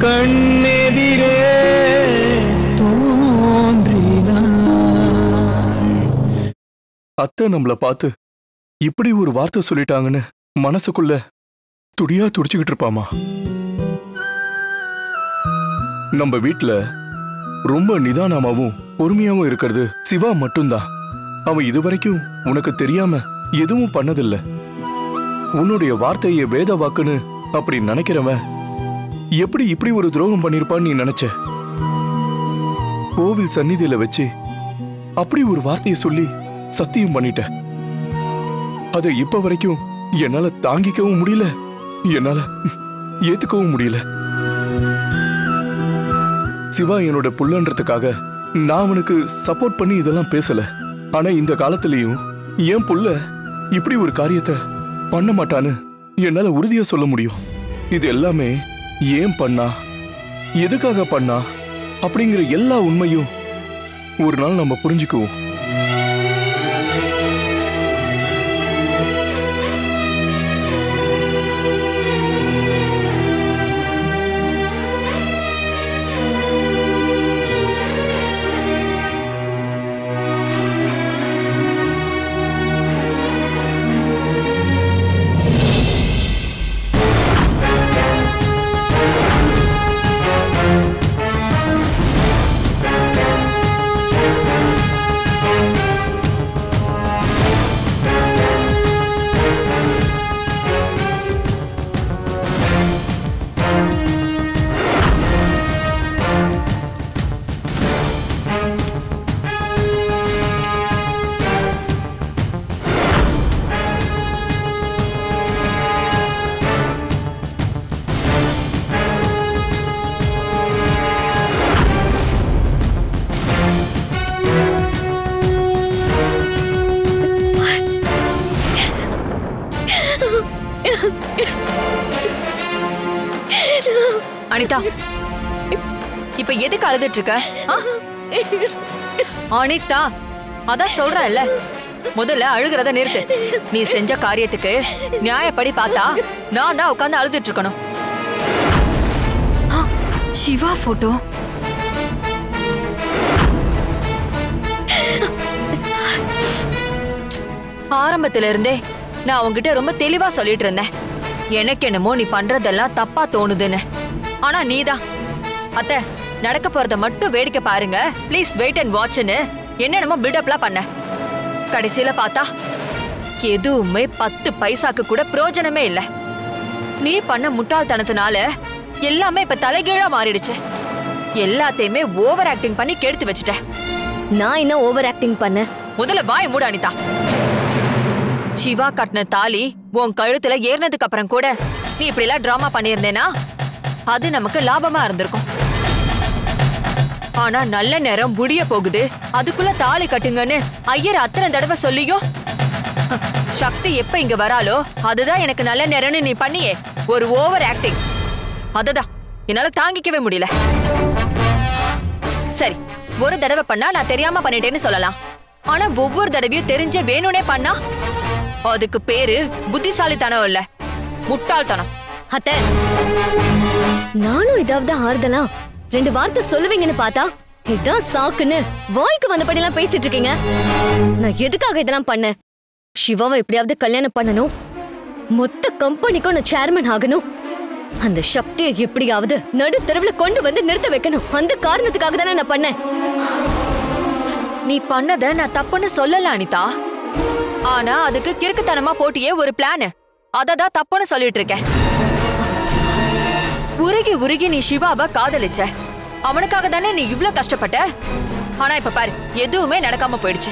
கண்ணெதிரே அத்தை நம்மள பார்த்து இப்படி ஒரு வார்த்தை சொல்லிட்டாங்கன்னு மனசுக்குள்ள துடியா துடிச்சுக்கிட்டு இருப்பாமா. நம்ம வீட்டுல ரொம்ப நிதானமாவும் பொறுமையாவும் இருக்கிறது சிவா மட்டும்தான். அவன் இதுவரைக்கும் உனக்கு தெரியாம எதுவும் பண்ணதில்ல. உன்னுடைய வார்த்தையை வேத வாக்குன்னு அப்படி நினைக்கிறவன் எப்படி இப்படி ஒரு துரோகம் பண்ணிருப்பான்னு நீ நினைச்ச? கோவில் சந்நிதியில வச்சு அப்படி ஒரு வார்த்தையை சொல்லி சத்தியம் பண்ணிட்ட. அதை இப்ப வரைக்கும் என்னால தாங்கிக்கவும் முடியல, என்னால ஏத்துக்கவும் முடியல. சிவா என்னோட புள்ளன்றதுக்காக நான் அவனுக்கு சப்போர்ட் பண்ணி இதெல்லாம் பேசல. ஆனா இந்த காலத்திலயும் என் புள்ள இப்படி ஒரு காரியத்தை பண்ண மாட்டான்னு என்னால உறுதியா சொல்ல முடியும். இது எல்லாமே ஏன் பண்ணா, எதுக்காக பண்ணா அப்படிங்கிற எல்லா உண்மையும் ஒரு நாள் நம்ம புரிஞ்சுக்குவோம். அனிதா, இப்ப எதுக்கு அழுதுட்டு இருக்க? அனிதா, அதான் சொல்றேன்ல, முதல்ல அழுகிறத நிறுத்து. நீ செஞ்ச காரியத்துக்கு நியாயப்படி பார்த்தா நான் தான் உட்கார்ந்து அழுதுட்டு இருக்கணும். சிவா போட்டோ. ஆரம்பத்துல இருந்தே நான் உன்கிட்ட ரொம்ப தெளிவா சொல்லிட்டு இருந்தேன். எனக்கு என்னமோ நீ பண்றதெல்லாம் தப்பா தோணுதுன்னு. ஆனா நீதான் அத்தை நடக்க போறத மட்டும் வேடிக்கை பாருங்க, ப்ளீஸ் வெயிட் அண்ட் வாட்ச்னு என்னென்னமோ பில்டப்லாம் பண்ண. கடைசியில பார்த்தா எதுவுமே 10 பைசாக்கு கூட பிரயோஜனமே இல்ல. நீ பண்ண முட்டாள்தனத்தினால எல்லாமே இப்ப தலைகீழா மாறிடுச்சு. எல்லாத்தையுமே ஓவர் ஆக்டிங் பண்ணி கெடுத்து வச்சுட்ட. நான் என்ன ஓவர் ஆக்டிங் பண்ண? முதல்ல வாய் மூடு அனிதா. சிவா கட்டின தாலி உன் கழுத்துல ஏறினதுக்கு அப்புறம் கூட நீ இப்படி எல்லாம் டிராமா பண்ணியிருந்தேனா அது நமக்கு லாபமா இருந்திருக்கும். ஆனா நல்ல நேரம் முடிய போகுது, அதுக்குள்ள தாலி கட்டுங்கன்னு ஐயர் அத்தனை தடவை சொல்லியோ சக்தி எப்ப இங்க வராலோ அதுதான் எனக்கு நல்ல நேரம்னு நீ பண்ணியே ஒரு ஓவர் ஆக்டிங். அததான் என்னால தாங்கிக்கவே முடியல. சரி, ஒரு தடவை பண்ணா நான் தெரியாம பண்ணிட்டேன்னு சொல்லலாம். ஆனா ஒவ்வொரு தடவையும் தெரிஞ்சே வேணும்னே பண்ணா அதுக்கு பேரு புத்திசாலித்தனம் இல்ல, முட்டாள்தனம். அத்தை, நானும் ஏதாவது ஆறுதலா 2 வார்த்தை சொல்லுவீங்கன்னு பார்த்தா இதான் சாக்குன்னு வாய்க்கு வந்தபடி எல்லாம் பேசிட்டு இருக்கீங்க. நான் எதுக்காக இதெல்லாம் பண்ணேன்? சிவாவை எப்படியாவது கல்யாணம் பண்ணணும், மொத்த கம்பெனிக்கும் நான் சேர்மன் ஆகணும், அந்த சக்தியை எப்படியாவது நடு தெருவுல கொண்டு வந்து நிறுத்த வைக்கணும். அந்த காரணத்துக்காக தானே நான் பண்ணேன். நீ பண்ணத நான் தப்புன்னு சொல்லல அனிதா. ஆனா அதுக்கு கிறுக்குத்தனமா போட்டியே ஒரு பிளான், அததான் தப்புன்னு சொல்லிட்டு இருக்கேன். உருகி உருகி நீ சிவாவை காதலிச்ச, அவனுக்காக தானே நீ இவ்ளோ கஷ்டப்பட்ட. ஆனா இப்ப பாரு, எதுவுமே நடக்காம போயிடுச்சு.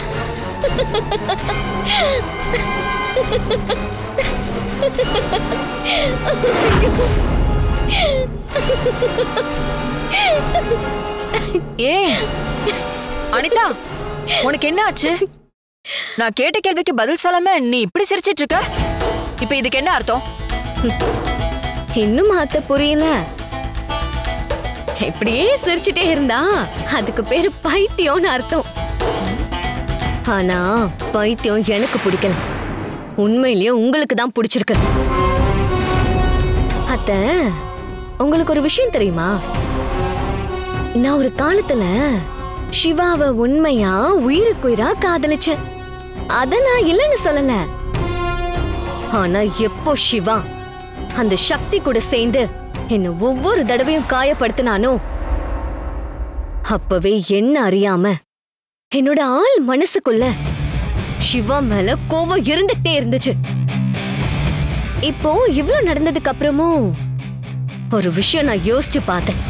ஏ அனிதா, உனக்கு என்ன ஆச்சு? நான் கேட்ட கேள்விக்கு பதில் சொல்லாம நீ இப்படி சிரிச்சிட்டு இருக்க. இப்ப இதுக்கு என்ன அர்த்தம்? இன்னும் அத்தை புரியல. இப்படியே சிரிச்சுட்டே இருந்தா அதுக்கு பேரு பைத்தியம்னு அர்த்தம். ஆனா பைத்தியம் எனக்கு பிடிக்கல, உண்மையிலேயே உங்களுக்கு தான் பிடிச்சிருக்கு. அத்தை, உங்களுக்கு ஒரு விஷயம் தெரியுமா? நான் ஒரு காலத்துல சிவாவை உண்மையா உயிருக்குயிரா காதலிச்சேன். அத நான் இல்லைன்னு சொல்லல. ஆனா எப்போ சிவா அந்த சக்தி கூட சேர்ந்து என்ன ஒவ்வொரு தடவையும் காயப்படுத்தினானோ அப்பவே என்ன அறியாம என்னோட ஆள் மனசுக்குள்ள சிவா மேல கோவம் இருந்துட்டே இருந்துச்சு. இப்போ இவ்ளோ நடந்ததுக்கு அப்புறமும் ஒரு விஷயம் நான் யோசிச்சு பார்த்தேன்.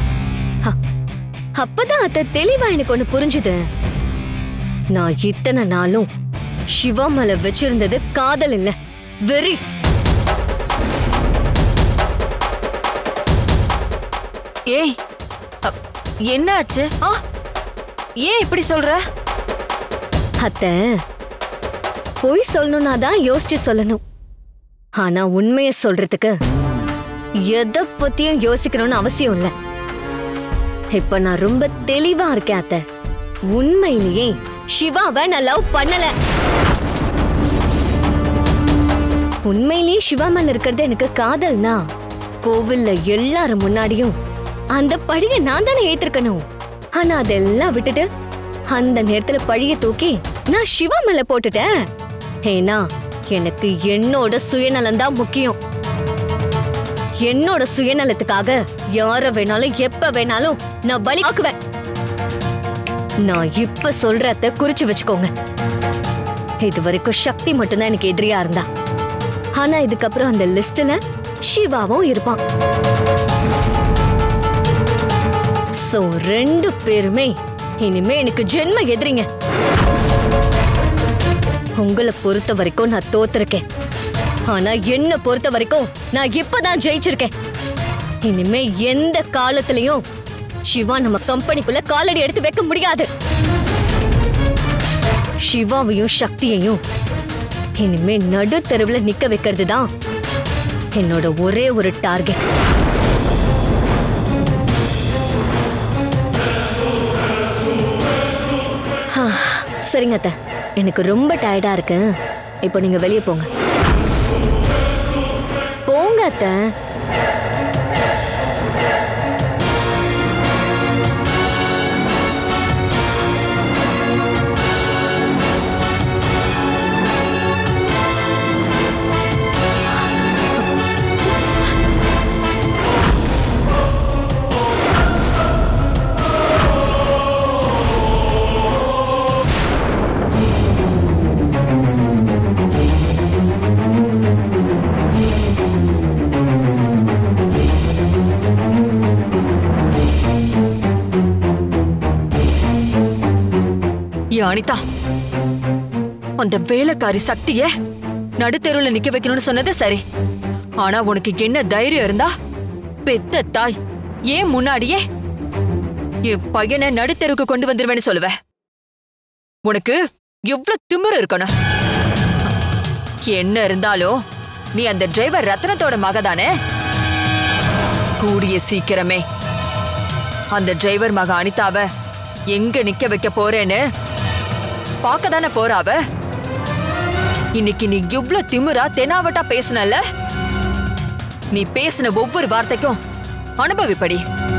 அப்பதான் அத தெளிவா எனக்கு ஒண்ணு புரிஞ்சுது. நான் இத்தனை நாளும் சிவா மேல வச்சிருந்தது காதல் இல்ல, வெறி. ஏய், என்ன ஆச்சு? ஏன் இப்படி சொல்ற? அத்த, பொய் சொல்லணும்னா தான் யோசிச்சு சொல்லணும். ஆனா உண்மைய சொல்றதுக்கு எதை பத்தியும் யோசிக்கணும்னு அவசியம் இல்ல. இப்ப நான் ரொம்ப தெளிவா இருக்கேன் அத்த. உண்மையிலேயே சிவாவை நான் லவ் பண்ணல. உண்மையிலேயே சிவா மேல இருக்கிறது எனக்கு காதல்னா கோவில்ல எல்லாரும் முன்னாடியும் அந்த பழிய நான் தானே ஏத்திருக்கணும். ஆனா அதெல்லாம் விட்டுட்டு அந்த நேரத்துல பழிய தூக்கி நான் சிவா மேல போட்டுட்டேன். ஏன்னா எனக்கு என்னோட சுயநலம் தான் முக்கியம். என்னோட சுயநலத்துக்காக யார வேணாலும் எப்ப வேணாலும் நான் பலி ஆக்குவேன். நான் இப்ப சொல்றத குறிச்சு வச்சுக்கோங்க. இது வரைக்கும் சக்தி மட்டும்தான் எனக்கு எதிரியா இருந்தா. ஆனா இதுக்கப்புறம் அந்த லிஸ்ட்ல சிவாவும் இருப்பான். சோ ரெண்டு பேருமே இனிமே எனக்கு ஜென்ம எதிரிங்க. உங்களை பொறுத்த வரைக்கும் நான் தோத்துருக்கேன். ஆனா என்ன பொறுத்த வரைக்கும் நான் இப்பதான் ஜெயிச்சிருக்கேன். இனிமே எந்த காலத்திலயும் சிவா நம்ம கம்பெனிக்குள்ள காலடி எடுத்து வைக்க முடியாது. சிவாவையும் சக்தியையும் இனிமே நடு தெருவுல நிக்க வைக்கிறது தான் என்னோட ஒரே ஒரு டார்கெட். சரிங்க அத்தை, எனக்கு ரொம்ப டயர்டா இருக்கு. இப்போ நீங்க வெளியே போங்க. போங்க அத்தை. அனிதா, அந்த வேலைக்காரி சக்திய நடுத்தெருவுல நிக்க வைக்கணும்னு சொன்னது சரி. ஆனா உனக்கு என்ன தைரியம் இருந்தா பெத்த தாய் ஏன் முன்னாடியே என் பையனை நடுத்தெருவுக்கு கொண்டு வந்துருவேன்னு சொல்லுவ? உனக்கு எவ்வளவு திமிரு இருக்கணும். என்ன இருந்தாலும் நீ அந்த டிரைவர் ரத்னத்தோட மகதானே. கூடிய சீக்கிரமே அந்த டிரைவர் மக அனிதாவ எங்க நிக்க வைக்க போறேன்னு பாக்கதானே போறாவ. இன்னைக்கு நீ இவ்ளோ திமிரா தெனாவட்டா பேசுனல, நீ பேசின ஒவ்வொரு வார்த்தைக்கும் அனுபவிப்படி.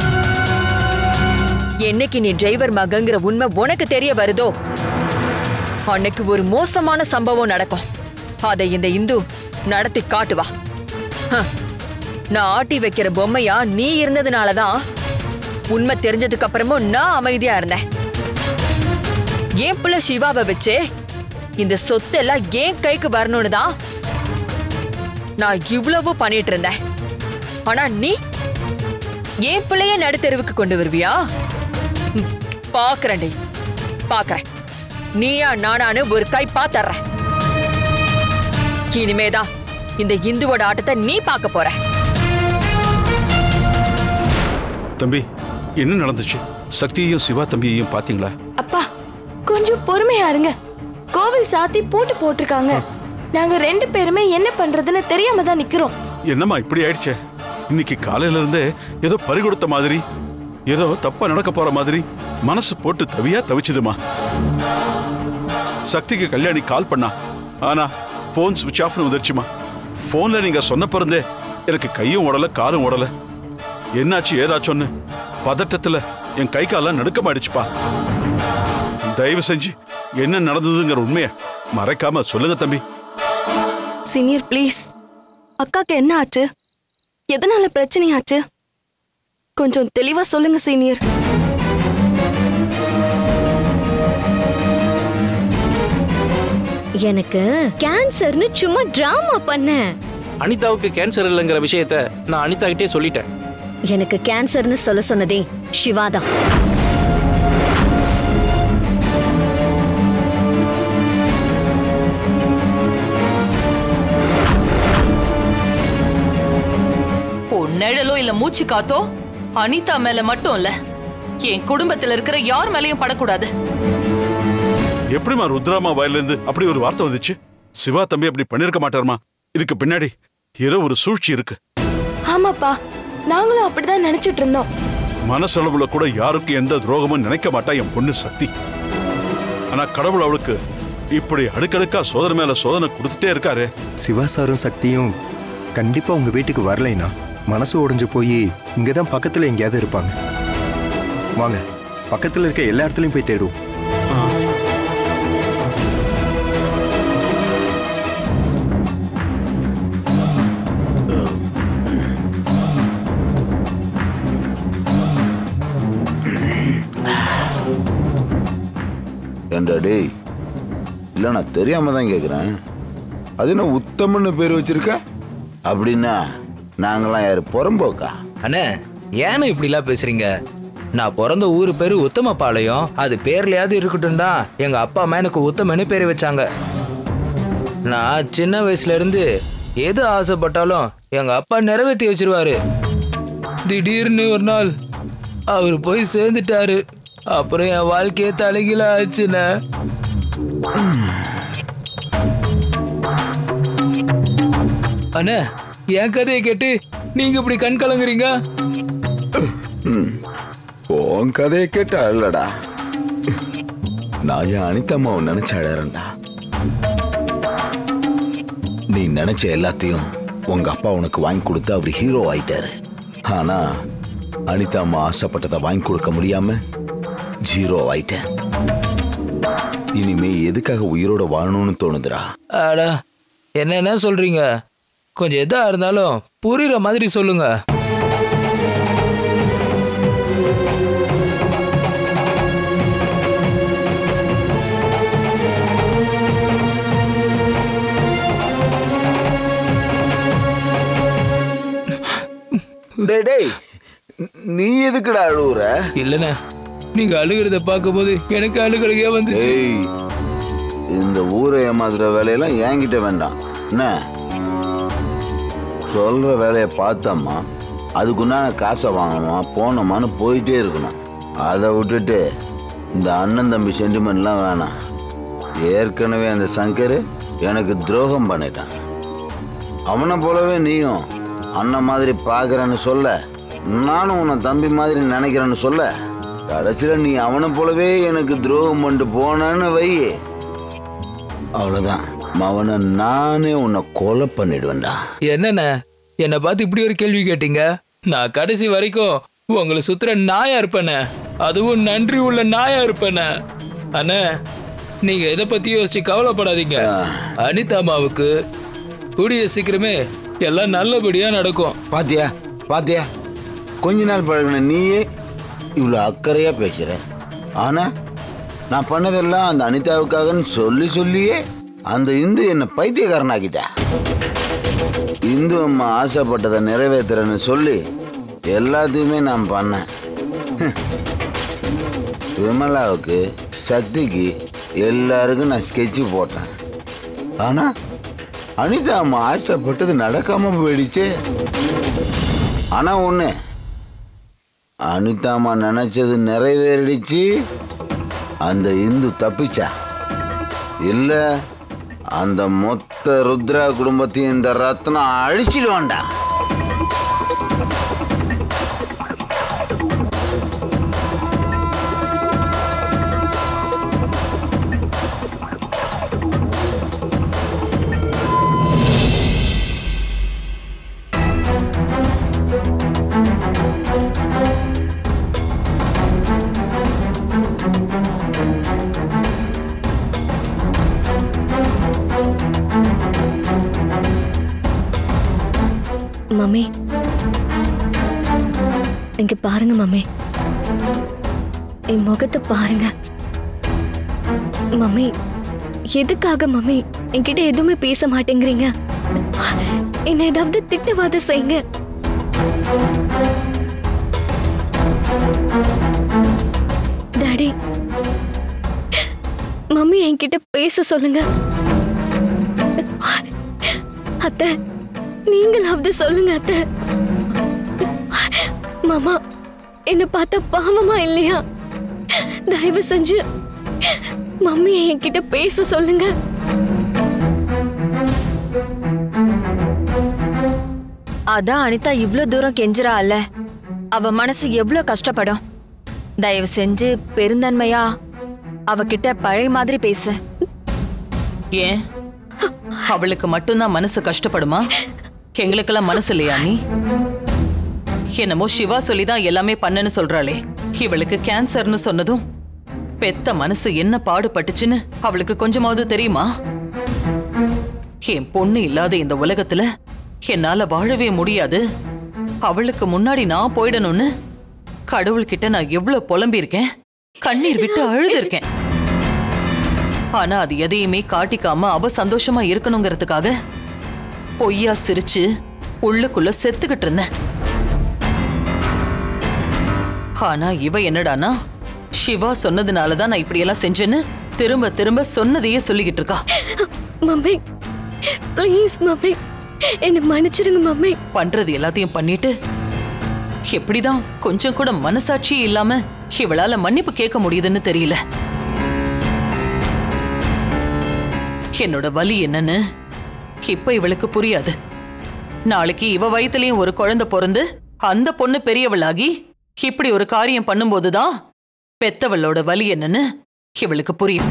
என்னைக்கு நீ டிரைவர் மகங்கிற உண்மை உனக்கு தெரிய வருதோ அன்னைக்கு ஒரு மோசமான சம்பவம் நடக்கும். அதை இந்த இந்து நடத்தி காட்டுவா. நான் ஆட்டி வைக்கிற பொம்மையா நீ இருந்ததுனாலதான் உண்மை தெரிஞ்சதுக்கு அப்புறமும் நான் அமைதியா இருந்தேன். ஏன் புள்ள சிவாவை வச்சு இந்த சொத்து எல்லாம் ஏன் கைக்கு வரணும்னு தான் நான் இவ்வளவு பண்ணிட்டு இருந்தேன். ஆனா நீ ஏன் பிள்ளைய நடுத்தெருவுக்கு கொண்டு வருவியா? பாக்குறேன், பாக்குறேன். நீயா நானானு ஒரு கை பாத்தர்ற. இனிமேதான் இந்த இந்துவோட ஆட்டத்தை நீ பார்க்க போற. தம்பி, என்ன நடந்துச்சு? சக்தியையும் சிவா தம்பியையும் பாத்தீங்களா? அப்பா, கொஞ்சம் பொறுமையா இருங்க. கோவில் சாத்தி பூட்டு போட்டிருக்காங்க. நாங்க ரெண்டு பேருமே என்ன பண்றதுன்னு தெரியாம தான் நிக்கிறோம். என்னம்மா இப்படி ஆயிடுச்சே? இன்னைக்கு காலையில இருந்தே ஏதோ பறி கொடுத்த மாதிரி, ஏதோ தப்பா நடக்க போற மாதிரி மனசு போட்டு தவியா தவிச்சுதுமா. சக்திக்கு கல்யாணி கால் பண்ணா, ஆனா போன் சுவிட்ச் ஆஃப்னு வந்துருச்சுமா. போன்ல நீங்க சொன்ன பிறந்தே எனக்கு கையும் ஓடல காலும் ஓடல. என்னாச்சு ஏதாச்சொன்னு பதட்டத்துல என் கை காலெல்லாம் நடுக்கமாயிடுச்சுப்பா. தயவு செஞ்சு என்ன நடந்ததுங்கிற உண்மைய மறைக்காம சொல்லுங்க தம்பி. சீனியர் ப்ளீஸ், அக்காக்கு என்ன ஆச்சு? எதனால பிரச்சனையாச்சு? கொஞ்சம் தெளிவா சொல்லுங்க சீனியர். எனக்கு கேன்சர்னு சும்மா டிராமா பண்ண. அனிதாவுக்கு கேன்சர் இல்லைங்கிற விஷயத்த நான் அனிதா கிட்டே சொல்லிட்டேன். எனக்கு கேன்சர்னு சொல்ல சொன்னதே சிவாதான். நிழலோ இல்ல மூச்சு காத்தோ அனிதா மேல மட்டும் இல்ல, என் குடும்பத்துல இருக்கிற யார் மேலயும் படக்கூடாது. எப்படிமா ருத்ராமா வாயில இருந்து அப்படி ஒரு வார்த்தை வந்துச்சு? சிவா தம்பி அப்படி பண்ணிருக்க மாட்டாருமா. இதுக்கு பின்னாடி ஏதோ ஒரு சூழ்ச்சி இருக்கு. ஆமாப்பா, நாங்களும் அப்படிதான் நினைச்சிட்டு இருந்தோம். மனசளவுல கூட யாருக்கும் எந்த துரோகமும் நினைக்க மாட்டா என் பொண்ணு சக்தி. ஆனா கடவுள் அவளுக்கு இப்படி அடுக்கடுக்கா சோதனை மேல சோதனை கொடுத்துட்டே இருக்காரு. சிவா சாரும் சக்தியும் கண்டிப்பா உங்க வீட்டுக்கு வரலைனா மனசு உடைஞ்சு போய் இங்கதான் பக்கத்துல எங்கேயாவது இருப்பாங்க. வாங்க, பக்கத்துல இருக்க எல்லா இடத்துலயும் போய் தேடுவோம். ஏண்டா டேய், இல்லை நான் தெரியாம தான் கேட்குறேன். அது என்ன உத்தமன்னு பேர் வச்சிருக்க? அப்படின்னா நாங்களாம் யாரு புறம்போக்கா? அண்ணே, ஏன்னு இப்படிலாம் பேசுறீங்க? நான் பிறந்த ஊர் பேரு உத்தமபாளையம். அது பேர்லயாவது இருக்கட்டும் தான் எங்க அப்பா அம்மா எனக்கு உத்தமன்னு பேர் வச்சாங்க. நான் சின்ன வயசுல இருந்து எது ஆசைப்பட்டாலும் எங்க அப்பா நிறைவேற்றி வச்சிருவாரு. திடீர்னு ஒரு நாள் அவர் போய் சேர்ந்துட்டாரு. அப்புறம் என் வாழ்க்கையே தலைகீழ ஆச்சுண்ணே. அண்ணே, என் கதையை கேட்டு நீங்க இப்படி கண் கலங்குறீங்க? உன் கதையை கேட்டா இல்லடா, நான் என் அனிதாம்மாவை நினைச்ச அழறேன்டா. நீ நினைச்ச எல்லாத்தையும் உங்க அப்பா உனக்கு வாங்கி கொடுத்து அவர் ஹீரோ ஆயிட்டாரு. ஆனா அனிதாம்மா ஆசைப்பட்டதை வாங்கி கொடுக்க முடியாம ஜீரோ ஆயிட்டேன். இனிமே எதுக்காக உயிரோட வாழணும்னு தோணுதுடா? அடா, என்ன சொல்றீங்க? கொஞ்சம் எதா இருந்தாலும் புரியுற மாதிரி சொல்லுங்க. டேய், நீ எதுக்குடா அழுகுற? இல்லண்ணே, நீங்க அழுகிறத பார்க்கும்போது எனக்கு அழுகலையா வந்துச்சு. இந்த ஊரை ஏமாத்துற வேலையெல்லாம் என்கிட்ட வேண்டாம். என்ன சொல்ற வேலையை பார்த்தோமா, அதுக்குண்டான காசை வாங்கணுமா, போனோமான்னு போயிட்டே இருக்கணும். அதை விட்டுட்டு இந்த அண்ணன் தம்பி சென்டிமெண்ட்லாம் வேணாம். ஏற்கனவே அந்த சங்கர் எனக்கு துரோகம் பண்ணிட்டான். அவனை போலவே நீயும் அண்ணன் மாதிரி பார்க்குறேன்னு சொல்ல, நானும் உன்னை தம்பி மாதிரி நினைக்கிறேன்னு சொல்ல, கடைசியில் நீ அவனை போலவே எனக்கு துரோகம் பண்ணிட்டு போனேன்னு வை, அவ்வளோதான். அவனை நானே உன்னை கொலை பண்ணிடுவேன்டா. என்னண்ணே, என்னை பார்த்து இப்படி ஒரு கேள்வி கேட்டீங்க? நான் கடைசி வரைக்கும் உங்களை சுத்துற நாயா இருப்பேண்ணே. அதுவும் நன்றி உள்ள நாயா இருப்பேண்ணே. அண்ணே, நீங்க எதை பத்தி யோசிச்சு கவலைப்படாதீங்க. அனிதாமாவுக்கு கூடிய சீக்கிரமே எல்லாம் நல்லபடியா நடக்கும். பாத்தியா பாத்தியா, கொஞ்ச நாள் பழகின நீயே இவ்வளோ அக்கறையா பேசுற. ஆனா நான் பண்ணதெல்லாம் அந்த அனிதாவுக்காகன்னு சொல்லி சொல்லியே அந்த இந்து என்னை பைத்தியக்காரனாக்கிட்டா. இந்து அம்மா ஆசைப்பட்டதை நிறைவேற்றுறேன்னு சொல்லி எல்லாத்தையுமே நான் பண்ணேன். விமலாவுக்கு, சக்திக்கு, எல்லாருக்கும் நான் ஸ்கெட்சு போட்டேன். ஆனா அனிதா அம்மா ஆசைப்பட்டது நடக்காம போயிடுச்சு. ஆனா ஒண்ணு, அனிதா அம்மா நினைச்சது நிறைவேறிடுச்சு. அந்த இந்து தப்பிச்சா இல்ல, அந்த மொத்த ருத்ரா குடும்பத்தையும் இந்த ரத்னம் அழிச்சிடுவான்டா. மம்மி இங்க பாருங்க மம்மி, என் முகத்தை பாருங்க மம்மி. எதுக்காக மம்மி என்கிட்ட எதுவுமே பேச மாட்டேங்கிறீங்க? என்ன ஏதாவது திட்டவாத செய்யுங்க. டாடி, மம்மி என்கிட்ட பேச சொல்லுங்க. அத்தை, நீங்களாவது சொல்லுங்க அத்தை. மாமா, என்ன பார்த்தா பாவமா இல்லையா? தயவு செஞ்சு மம்மியை என்கிட்ட பேச சொல்லுங்க. அதான் அனிதா இவ்ளோ தூரம் கெஞ்சுறாள்ல, அவ மனசு எவ்வளவு கஷ்டப்படும். தயவு செஞ்சு பெருந்தன்மையா அவகிட்ட பழைய மாதிரி பேசு. ஏன் அவளுக்கு மட்டும்தான் மனசு கஷ்டப்படுமா? எங்களுக்கெல்லாம் மனசு இல்லையா? நீ என்னமோ சிவா சொல்லிதான் எல்லாமே பண்ணன்னு சொல்றாளே. இவளுக்கு கேன்சர்னு சொன்னதும் பெத்த மனசு என்ன பாடுபட்டுச்சுன்னு அவளுக்கு கொஞ்சமாவது தெரியுமா? என் பொண்ணு இல்லாத இந்த உலகத்துல என்னால வாழவே முடியாது, அவளுக்கு முன்னாடி நான் போயிடணும்னு கடவுள்கிட்ட நான் எவ்வளவு புலம்பியிருக்கேன், கண்ணீர் விட்டு அழுதுருக்கேன். ஆனா அது எதையுமே காட்டிக்காம அவ சந்தோஷமா இருக்கணுங்கிறதுக்காக பொய்யா சிரிச்சு உள்ளுக்குள்ள செத்துக்கிட்டு இருந்தேன். ஆனா இவ என்னடானா, சிவா சொன்னதுனாலதான் நான் இப்படியெல்லாம் செஞ்சேன்னு திரும்ப திரும்ப சொன்னதையே சொல்லிக்கிட்டு இருக்கா. மம்மி ப்ளீஸ் மம்மி, என்ன மன்னிச்சிருங்க மம்மி. பண்றது எல்லாத்தையும் பண்ணிட்டு எப்படிதான் கொஞ்சம் கூட மனசாட்சி இல்லாம இவளால மன்னிப்பு கேட்க முடியுதுன்னு தெரியல. என்னோட வலி என்னன்னு இப்ப இவளுக்கு புரியாது. நாளைக்கு இவ வயித்துலயும் ஒரு குழந்தை பிறந்து அந்த பொண்ணு பெரியவளாகி இப்படி ஒரு காரியம் பண்ணும்போதுதான் பெத்தவளோட வலி என்னன்னு இவளுக்கு புரியும்.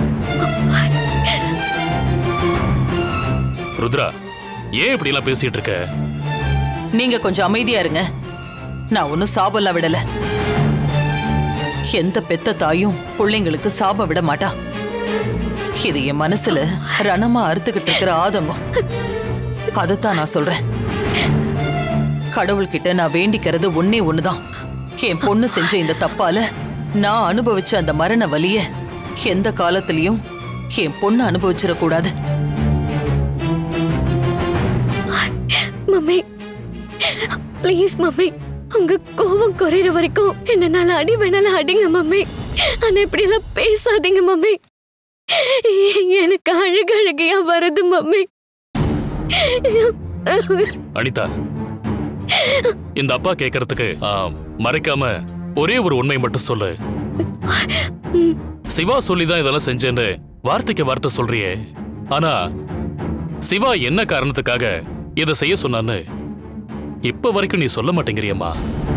ருத்ரா, ஏன் இப்படி எல்லாம் பேசிட்டு இருக்க? நீங்க கொஞ்சம் அமைதியா இருங்க. நான் ஒன்னும் சாபம்லாம் விடல. எந்த பெத்த தாயும் பிள்ளைங்களுக்கு சாபம் விட மாட்டா. இது என் மனசுல ரணமா அறுத்துக்கிட்டு இருக்கிற ஆதங்கம். அதைத்தான் நான் சொல்றேன். கடவுள்கிட்ட நான் வேண்டிக்கிறது ஒன்னே ஒண்ணுதான். என் பொண்ணு செஞ்ச இந்த தப்பால நான் அனுபவிச்ச அந்த மரண வலிய எந்த காலத்திலயும் என் பொண்ணு அனுபவிச்சிடக்கூடாது. மம்மி ப்ளீஸ் மம்மி, உங்க கோவம் குறையிற வரைக்கும் என்னால அடி வேணாலும் அடிங்க மம்மி. ஆனா இப்படி எல்லாம் பேசாதீங்க மம்மி. எனக்கு அழுகழுகையா வருது மம்மி. அனிதா, இந்த அப்பா கேக்குறதுக்கு மறைக்காம ஒரே ஒரு உண்மை மட்டும் சொல்லு. சிவா சொல்லிதான் இதெல்லாம் செஞ்சேன்னு வார்த்தைக்கு வார்த்தை சொல்றியே, ஆனா சிவா என்ன காரணத்துக்காக இதை செய்ய சொன்னான்னு இப்ப வரைக்கும் நீ சொல்ல மாட்டேங்கிறியம்மா.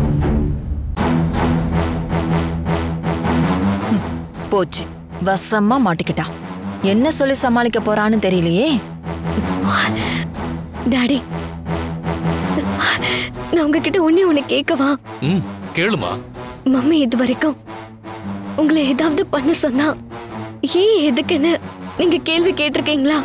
போச்சு, வசமா மாட்டிக்கிட்டா. என்ன சொல்லி சமாளிக்க போறான்னு தெரியலையே. டாடி, நான் உங்ககிட்ட ஒண்ணு கேட்கவா? கேளுமா. மம்மி இது வரைக்கும் உங்களை ஏதாவது பண்ண சொன்னா ஏன் எதுக்குன்னு நீங்க கேள்வி கேட்டிருக்கீங்களா?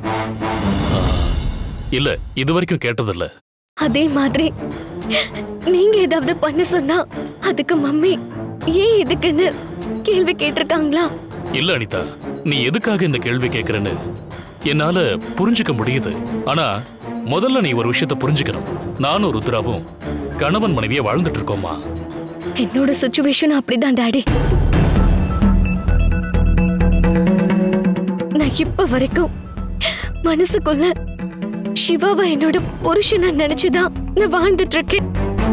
இல்ல, இது வரைக்கும் கேட்டதில்ல. அதே மாதிரி நீங்க ஏதாவது பண்ண சொன்னா அதுக்கு மம்மி ஏன் எதுக்குன்னு கேள்வி கேட்டிருக்காங்களா? இல்ல அனிதா, நீ எதுக்காக இந்த கேள்வி கேட்கறன்னு என்னால புரிஞ்சுக்க முடியுது. ஆனா முதல்ல நீ ஒரு விஷயத்தை புரிஞ்சுக்கணும். நானும் ருத்ராவும் கணவன் மனைவிய வாழ்ந்துட்டு இருக்கோமா. என்னோட சிச்சுவேஷன் அப்படிதான் டாடி. நான் இப்ப வரைக்கும் மனசுக்குள்ள சிவாவை என்னோட புருஷனை நினைச்சுதான் நான் வாழ்ந்துட்டு இருக்கேன்.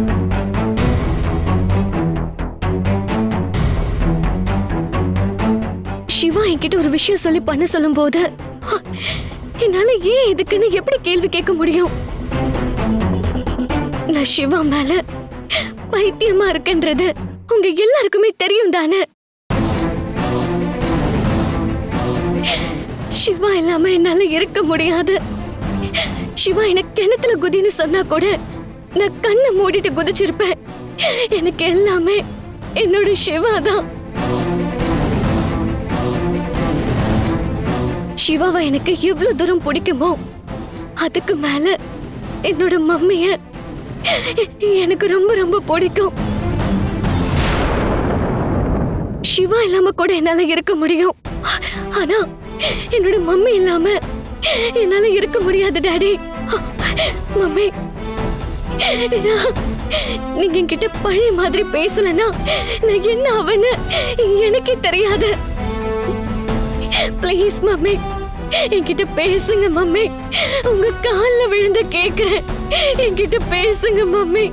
சிவா என்கிட்ட ஒரு விஷயம் சொல்லி பண்ண சொல்லும் போது என்னால ஏன் எதுக்குன்னு எப்படி கேள்வி கேட்க முடியும்? நான் சிவா மேல பைத்தியமா இருக்குன்றது உங்க எல்லாருக்குமே தெரியும் தானே? சிவா இல்லாம என்னால இருக்க முடியாது. சிவா எனக்கு கிணத்துல குதின்னு சொன்னா கூட நான் கண்ணை மூடிட்டு குதிச்சிருப்பேன். எனக்கு எல்லாமே என்னோட சிவா தான். சிவாவை எனக்கு எவ்வளவு தூரம் பிடிக்குமோ அதுக்கு மேல என்னோட மம்மிய எனக்கு ரொம்ப ரொம்ப பிடிக்கும். சிவா இல்லாம கூட என்னால இருக்க முடியும். ஆனா என்னோட மம்மி இல்லாம என்னால இருக்க முடியாது டாடி. மம்மி, நீங்க என்கிட்ட பழைய மாதிரி பேசலன்னா நான் என்ன ஆவேன்னு எனக்கே தெரியாது. ப்ளீஸ் மம்மி, என்கிட்ட பேசுங்க மம்மி. உங்க கால்ல விழுந்து கேக்குறேன், என்கிட்ட பேசுங்க மம்மி.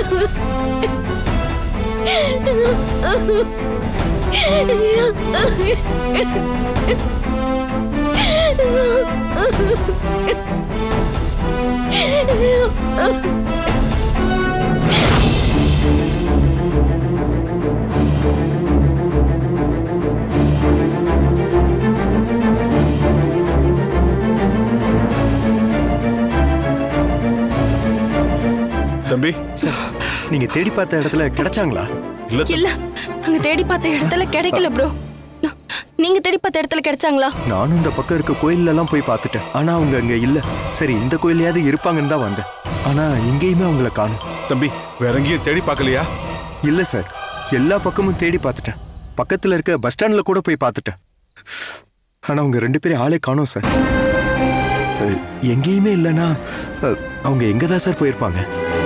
தம்பி, நீங்க தேடி பார்த்த இடத்துல கிடைச்சாங்களா? இல்ல, அங்க தேடி பார்த்த இடத்துல கிடைக்கல ப்ரோ. நீங்க தேடி பார்த்த இடத்துல கிடைச்சாங்களா? நானும் இந்த பக்கம் இருக்க கோயில்ல எல்லாம் போய் பார்த்துட்டேன். ஆனா அவங்க அங்க இல்ல. சரி, இந்த கோயிலையாவது இருப்பாங்கன்னு தான் வந்தேன். ஆனா இங்கேயுமே அவங்கள காணும். தம்பி, வேற எங்கேயும் தேடி பார்க்கலையா? இல்ல சார், எல்லா பக்கமும் தேடி பார்த்துட்டேன். பக்கத்துல இருக்க பஸ் ஸ்டாண்ட்ல கூட போய் பார்த்துட்டேன். ஆனா அவங்க 2 பேரும் ஆளே காணோம் சார். எங்கேயுமே இல்லைன்னா அவங்க எங்க தான் சார் போயிருப்பாங்க?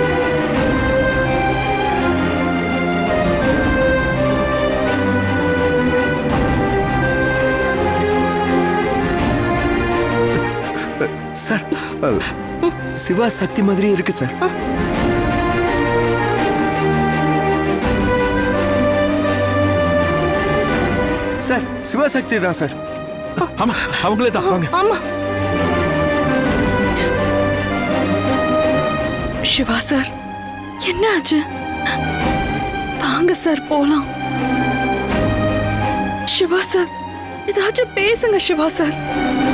சார், சிவா சக்தி மாதிரி இருக்கு சார். சார், சிவா சக்தி தான் சார். ஆமா, அவங்களே தான். வாங்க. ஆமா. சிவா சார், என்ன ஆச்சு? வாங்க சார் போலாம். சிவா சார், ஏதாச்சும் பேசுங்க சிவா சார்.